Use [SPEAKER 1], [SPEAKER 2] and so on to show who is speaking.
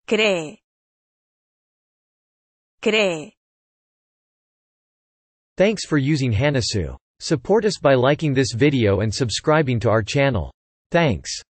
[SPEAKER 1] Cree. Cree.
[SPEAKER 2] Thanks for using Hanasu. Support us by liking this video and subscribing to our channel. Thanks.